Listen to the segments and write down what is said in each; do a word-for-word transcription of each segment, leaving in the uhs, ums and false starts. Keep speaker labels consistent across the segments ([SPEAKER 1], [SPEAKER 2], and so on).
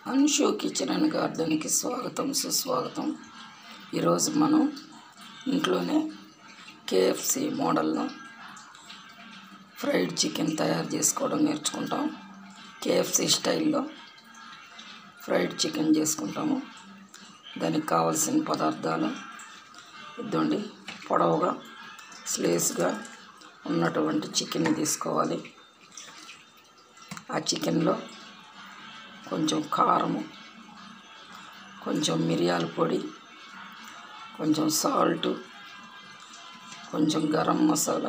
[SPEAKER 1] Anshu kitchen and గార్డెన్కి స్వాగతం సుస్వాగతం. ఈరోజు మనం ఇంట్లోనే కేఎఫ్సి మోడల్లో ఫ్రైడ్ చికెన్ తయారు చేసుకోవడం నేర్చుకుంటాం. కేఎఫ్సి స్టైల్లో ఫ్రైడ్ చికెన్ చేసుకుంటాము. దానికి కావాల్సిన పదార్థాలు ఇద్దండి. పొడవుగా స్లేస్గా ఉన్నటువంటి చికెన్ తీసుకోవాలి. ఆ చికెన్లో కొంచెం కారము, కొంచెం మిరియాల పొడి, కొంచెం సాల్ట్, కొంచెం గరం మసాలా,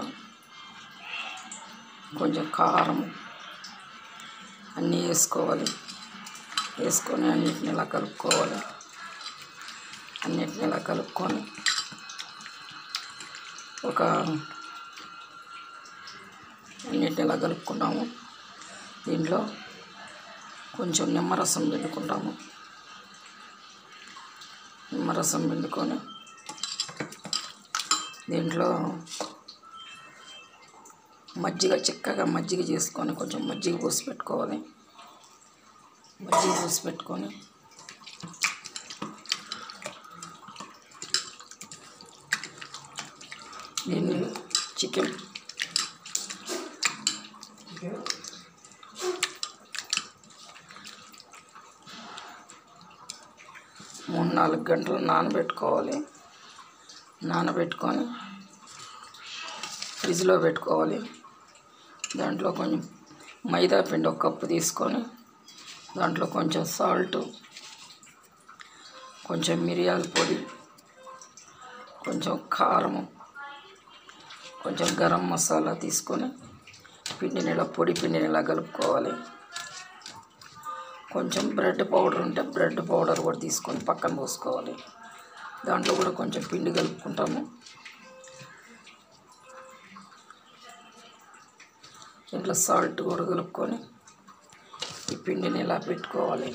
[SPEAKER 1] కొంచెం కారం అన్నీ వేసుకోవాలి. వేసుకొని అన్నిటిని ఇలా కలుపుకోవాలి. అన్నిటిని ఇలా కలుపుకొని ఒక అన్నిటిని ఇలా కలుపుకున్నాము. దీంట్లో కొంచెం నిమ్మరసం పిండుకుంటాము. నిమ్మరసం పిండుకొని దీంట్లో మజ్జిగ చిక్కగా మజ్జిగ చేసుకొని కొంచెం మజ్జిగ పోసి పెట్టుకోవాలి. మజ్జిగ పోసి పెట్టుకొని దీన్ని చికెన్ మూడు నాలుగు గంటలు నానబెట్టుకోవాలి. నానబెట్టుకొని ఫ్రిడ్జ్లో పెట్టుకోవాలి. దాంట్లో కొంచెం మైదా పిండి ఒక కప్పు తీసుకొని దాంట్లో కొంచెం సాల్ట్, కొంచెం మిరియాల పొడి, కొంచెం కారము, కొంచెం గరం మసాలా తీసుకొని పిండిని ఇలా పొడి పిండిని ఇలా కలుపుకోవాలి. కొంచెం బ్రెడ్ పౌడర్ ఉంటే బ్రెడ్ పౌడర్ కూడా తీసుకొని పక్కన పోసుకోవాలి. దాంట్లో కూడా కొంచెం పిండి కలుపుకుంటాము. ఇంట్లో సాల్ట్ కూడా కలుపుకొని ఈ పిండిని ఇలా పెట్టుకోవాలి.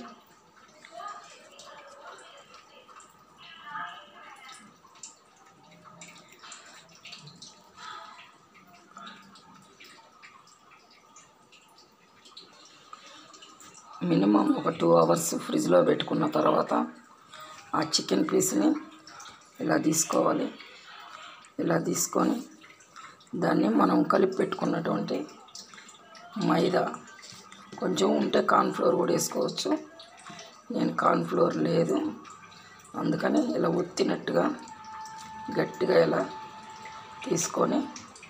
[SPEAKER 1] మినిమం ఒక టూ అవర్స్ ఫ్రిడ్జ్లో పెట్టుకున్న తర్వాత ఆ చికెన్ పీస్ని ఇలా తీసుకోవాలి. ఇలా తీసుకొని దాన్ని మనం కలిపి పెట్టుకున్నటువంటి మైదా, కొంచెం ఉంటే కార్న్ఫ్లోర్ కూడా వేసుకోవచ్చు. నేను కార్న్ఫ్లోర్ లేదు, అందుకని ఇలా ఒత్తినట్టుగా గట్టిగా ఇలా తీసుకొని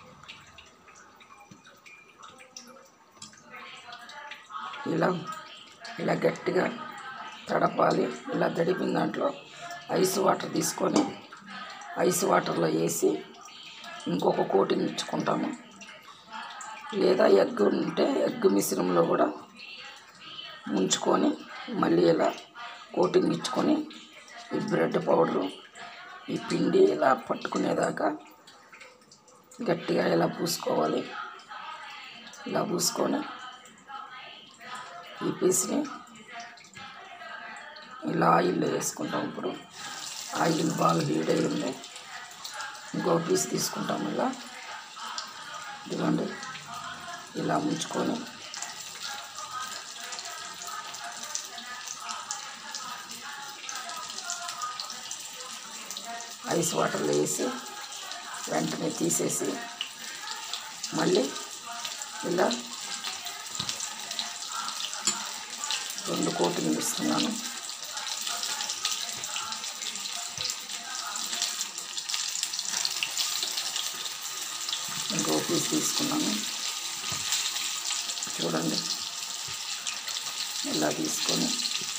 [SPEAKER 1] ఇలా ఇలా గట్టిగా తడపాలి. ఇలా తడిపిన దాంట్లో ఐస్ వాటర్ తీసుకొని ఐస్ వాటర్లో వేసి ఇంకొక కోటింగ్ ఇచ్చుకుంటాము. లేదా ఎగ్ ఉంటే ఎగ్ మిశ్రమంలో కూడా ముంచుకొని మళ్ళీ ఇలా కోటింగ్ ఇచ్చుకొని ఈ బ్రెడ్ పౌడరు ఈ పిండి ఇలా పట్టుకునేదాకా గట్టిగా ఇలా పూసుకోవాలి. ఇలా పూసుకొని ఈ పీస్ని ఇలా ఆయిల్లో వేసుకుంటాం. ఇప్పుడు ఆయిల్ బాగా హీట్ అయ్యింది. ఇంకో పీస్ తీసుకుంటాం. ఇలా ఇదిగోండి, ఇలా ముంచుకొని ఐస్ వాటర్లో వేసి వెంటనే తీసేసి మళ్ళీ ఇలా రెండు కోటింగ్ ఇస్తున్నాను. ఇంకో పీస్ తీసుకున్నాను. చూడండి, ఇలా తీసుకొని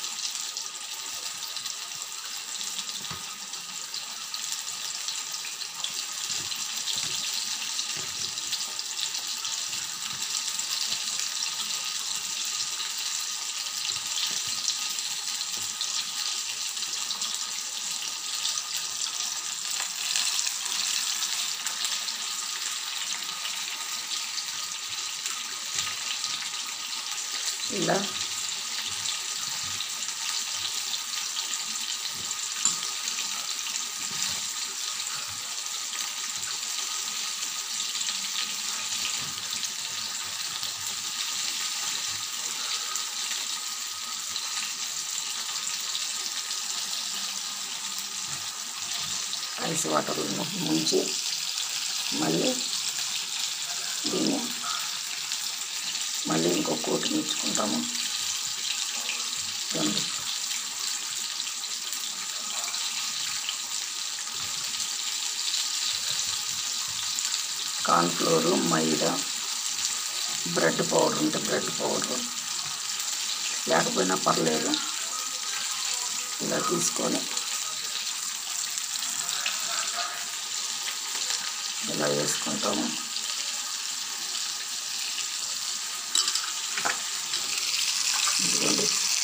[SPEAKER 1] ఇలా ఐస్ వాటర్ ముంచి మళ్ళీ దీన్ని మళ్ళీ ఇంకో కోటి ముంచుకుంటాము. కార్న్ఫ్లోరు, మైదా, బ్రెడ్ పౌడర్ ఉంటే బ్రెడ్ పౌడర్ లేకపోయినా పర్లేదు. ఇలా తీసుకొని ఇలా వేసుకుంటాము. ఇదిగోండి,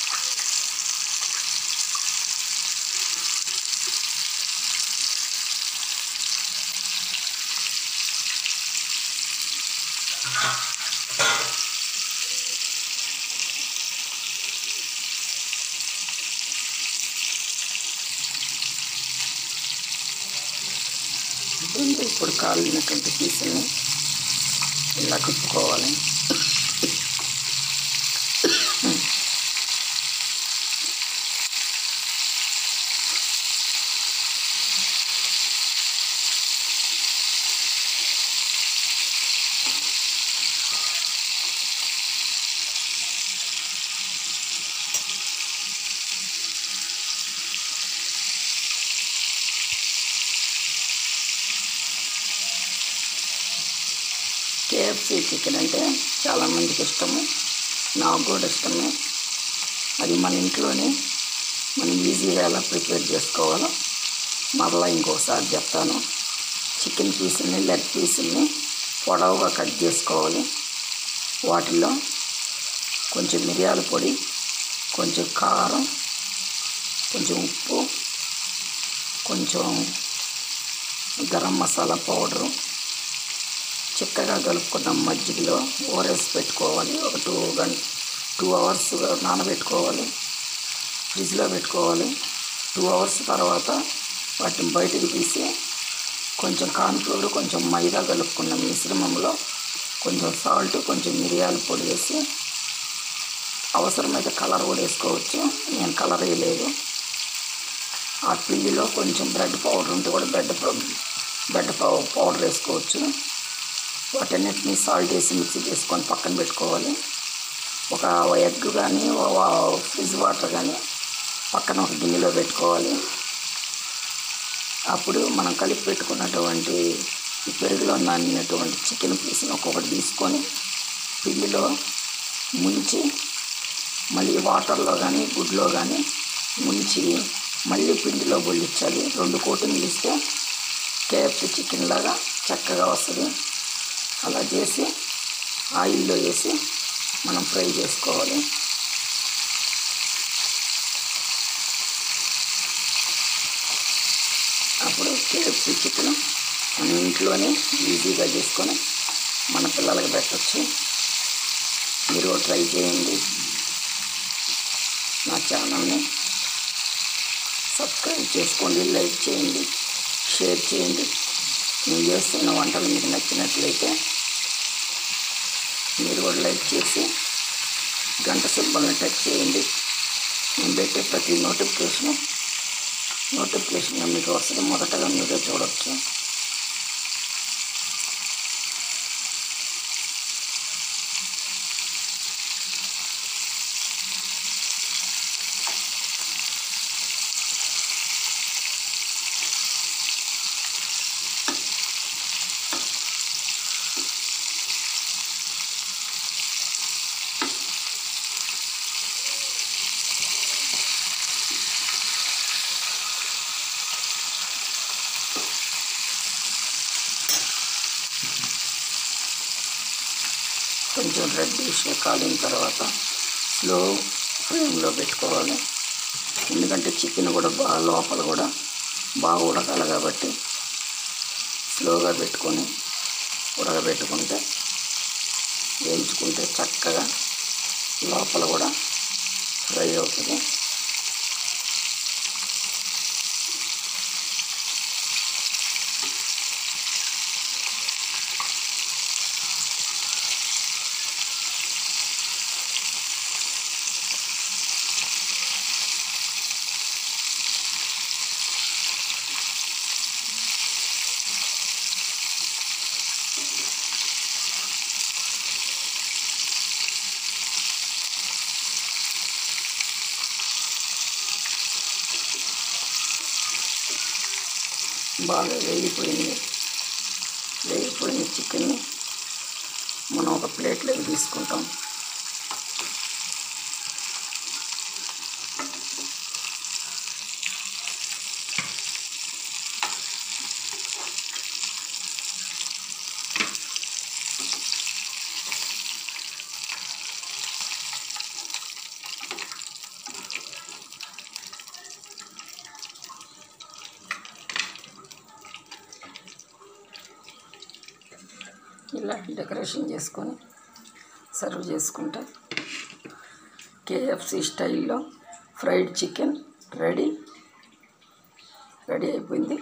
[SPEAKER 1] ఇప్పుడు కాలినటువంటి పీసుల్ని ఇలా కుట్టుకోవాలి. కేఎఫ్సి చికెన్ అంటే చాలామందికి ఇష్టము, నాకు కూడా ఇష్టమే. అది మన ఇంట్లోనే మనం ఈజీగా ఎలా ప్రిపేర్ చేసుకోవాలో మరలా ఇంకోసారి చెప్తాను. చికెన్ పీసుల్ని లెగ్ పీసుల్ని పొడవుగా కట్ చేసుకోవాలి. వాటిలో కొంచెం మిరియాల పొడి, కొంచెం కారం, కొంచెం ఉప్పు, కొంచెం గరం మసాలా పౌడరు, చిక్కగా కలుపుకున్న మజ్జిగలో ఊరేసి పెట్టుకోవాలి. ఒక టూ గంట టూ అవర్స్ నానబెట్టుకోవాలి, ఫ్రిడ్జ్లో పెట్టుకోవాలి. టూ అవర్స్ తర్వాత వాటిని బయటకు తీసి కొంచెం కార్న్ఫ్లోర్, కొంచెం మైదా కలుపుకున్న మిశ్రమంలో కొంచెం సాల్ట్, కొంచెం మిరియాల పొడి వేసి, అవసరమైతే కలర్ కూడా వేసుకోవచ్చు. నేను కలర్ వేయలేదు. ఆ పిండిలో కొంచెం బ్రెడ్ పౌడర్ ఉంటే కూడా బ్రెడ్ బ్రెడ్ పౌడర్ వేసుకోవచ్చు. వాటన్నిటిని సాల్ట్ వేసి మిక్సీ చేసుకొని పక్కన పెట్టుకోవాలి. ఒక ఎగ్ కానీ ఫ్రిడ్జ్ వాటర్ కానీ పక్కన ఒక గిన్నెలో పెట్టుకోవాలి. అప్పుడు మనం కలిపి పెట్టుకున్నటువంటి ఈ పెరుగులో నానినటువంటి చికెన్ పీస్ని ఒక్కొక్కటి తీసుకొని పిండిలో ముంచి మళ్ళీ వాటర్లో కానీ గుడ్లో కానీ ముంచి మళ్ళీ పిండిలో బొల్లించాలి. రెండు కోటింగ్లు ఇస్తే కేఎఫ్సి చికెన్ లాగా చక్కగా వస్తుంది. అలా చేసి ఆయిల్లో వేసి మనం ఫ్రై చేసుకోవాలి. అప్పుడు కేఎఫ్సి చికెన్ మన ఇంట్లోనే ఈజీగా చేసుకొని మన పిల్లలకి పెట్టచ్చు. మీరు ట్రై చేయండి. నా ఛానల్ని సబ్స్క్రైబ్ చేసుకోండి, లైక్ చేయండి, షేర్ చేయండి. నేను చేస్తున్న వంటలు మీకు నచ్చినట్లయితే మీరు కూడా లైక్ చేసి గంట సింబల్ని టచ్ చేయండి. నేను పెట్టే ప్రతి నోటిఫికేషను నోటిఫికేషన్గా మీకు వస్తుంది. మొదటగా మీరే చూడవచ్చు. కొంచెం రెడ్డిష్గా కాలిన తర్వాత స్లో ఫ్లేమ్లో పెట్టుకోవాలి. ఎందుకంటే చికెన్ కూడా బాగా లోపల కూడా బాగా ఉడకాలి కాబట్టి స్లోగా పెట్టుకొని ఉడకబెట్టుకుంటే వేయించుకుంటే చక్కగా లోపల కూడా ఫ్రై అవుతుంది. బాగా వేగిపోయింది. వేగిపోయిన చికెన్ని మనం ఒక ప్లేట్లోకి తీసుకుంటాం. ఇలా డెకరేషన్ చేసుకొని సర్వ్ చేసుకుంటే కేఎఫ్సి స్టైల్లో ఫ్రైడ్ చికెన్ రెడీ రెడీ అయిపోయింది.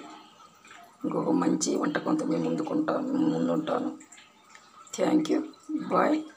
[SPEAKER 1] ఇంకొక మంచి వంటకంతో మేము ముందుకుంటాను ముందుంటాను. Thank you. బాయ్.